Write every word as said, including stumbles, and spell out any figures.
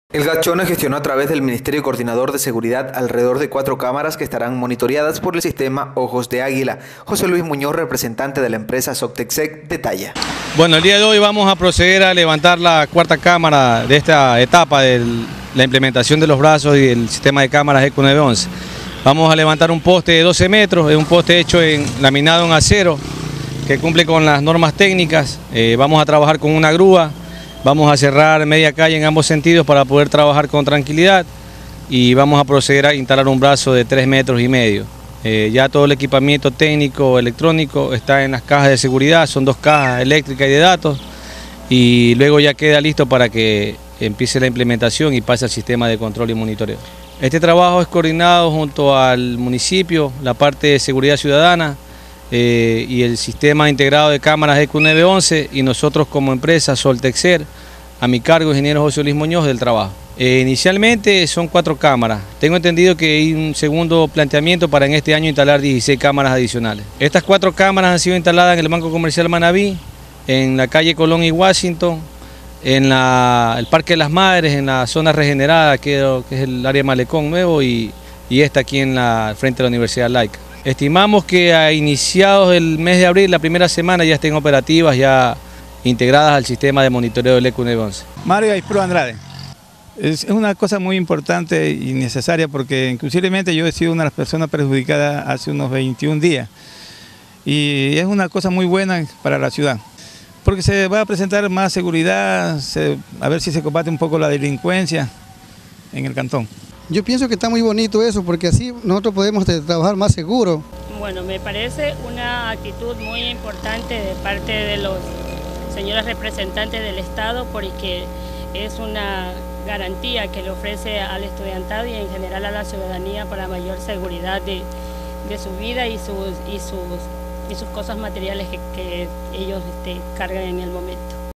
El Gachona gestionó a través del Ministerio Coordinador de Seguridad alrededor de cuatro cámaras que estarán monitoreadas por el sistema Ojos de Águila. José Luis Muñoz, representante de la empresa Soctexec, detalla. Bueno, el día de hoy vamos a proceder a levantar la cuarta cámara de esta etapa de la implementación de los brazos y el sistema de cámaras E Q nueve once. Vamos a levantar un poste de doce metros, es un poste hecho en laminado en acero que cumple con las normas técnicas. Eh, vamos a trabajar con una grúa. Vamos a cerrar media calle en ambos sentidos para poder trabajar con tranquilidad y vamos a proceder a instalar un brazo de tres metros y medio. Eh, ya todo el equipamiento técnico, electrónico está en las cajas de seguridad, son dos cajas eléctricas y de datos y luego ya queda listo para que empiece la implementación y pase al sistema de control y monitoreo. Este trabajo es coordinado junto al municipio, la parte de seguridad ciudadana, Eh, y el sistema integrado de cámaras E Q nueve once y nosotros como empresa Soltexer, a mi cargo ingeniero José Luis Muñoz del trabajo. Eh, inicialmente son cuatro cámaras, tengo entendido que hay un segundo planteamiento para en este año instalar dieciséis cámaras adicionales. Estas cuatro cámaras han sido instaladas en el Banco Comercial Manaví, en la calle Colón y Washington, en la, el Parque de las Madres, en la zona regenerada que, que es el área Malecón Nuevo y, y esta aquí en la frente de la Universidad Laica. Estimamos que a iniciados del mes de abril, la primera semana, ya estén operativas, ya integradas al sistema de monitoreo del E Q nueve once. Mario Aispro Andrade. Es una cosa muy importante y necesaria porque inclusivamente yo he sido una de las personas perjudicadas hace unos veintiún días y es una cosa muy buena para la ciudad porque se va a presentar más seguridad, se, a ver si se combate un poco la delincuencia en el cantón. Yo pienso que está muy bonito eso, porque así nosotros podemos trabajar más seguro. Bueno, me parece una actitud muy importante de parte de los señores representantes del Estado, porque es una garantía que le ofrece al estudiantado y en general a la ciudadanía para mayor seguridad de, de su vida y sus, y sus, y sus cosas materiales que, que ellos este, cargan en el momento.